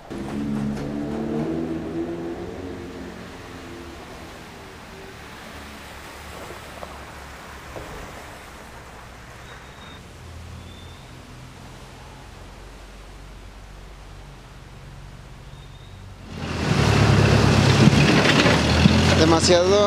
Demasiado.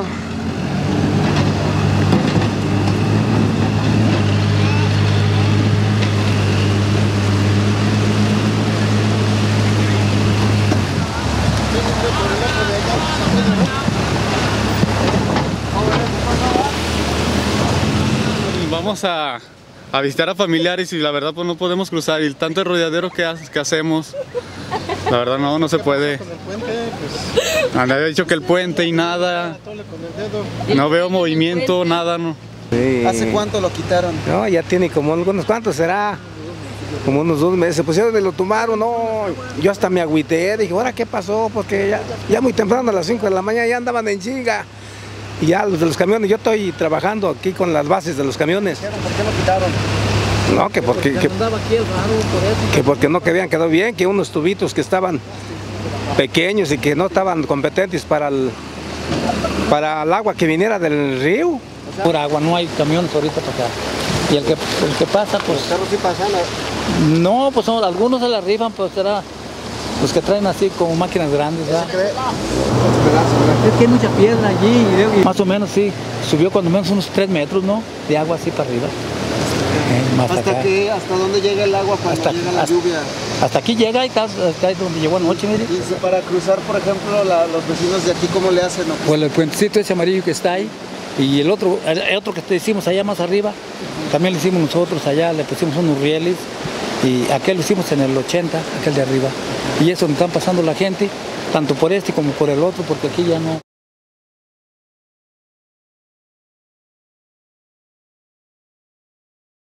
Vamos a visitar a familiares y la verdad pues no podemos cruzar, y tanto el rodeadero que hacemos, la verdad no se puede. Me había dicho que el puente y nada, no veo movimiento, nada, no. Sí. ¿Hace cuánto lo quitaron? No, ya tiene como unos cuantos será, como unos 2 meses, pues ya lo tomaron, no, yo hasta me agüité, dije, ahora qué pasó, porque ya muy temprano a las 5 de la mañana ya andaban en chinga. Y ya los de los camiones, yo estoy trabajando aquí con las bases de los camiones. ¿Por qué lo quitaron? No, que porque no que habían quedado bien, que unos tubitos que estaban pequeños y que no estaban competentes para el agua que viniera del río. Por agua, no hay camiones ahorita para acá. Y el que pasa, pues... ¿Los carros sí pasan? No, pues algunos se la rifan, pues será los que traen así como máquinas grandes, ¿verdad? Es que hay mucha piedra allí, y más o menos sí, subió cuando menos unos 3 metros, ¿no? De agua así para arriba. ¿Hasta dónde llega el agua cuando llega la lluvia? Hasta aquí llega y hasta donde llegó anoche, mire. Y para cruzar, por ejemplo, los vecinos de aquí, ¿cómo le hacen? Pues el puentecito ese amarillo que está ahí, y el otro que te hicimos allá más arriba, también lo hicimos nosotros allá, le pusimos unos rieles, y aquel lo hicimos en el 80, aquel de arriba. Y eso donde están pasando la gente, tanto por este como por el otro, porque aquí ya no...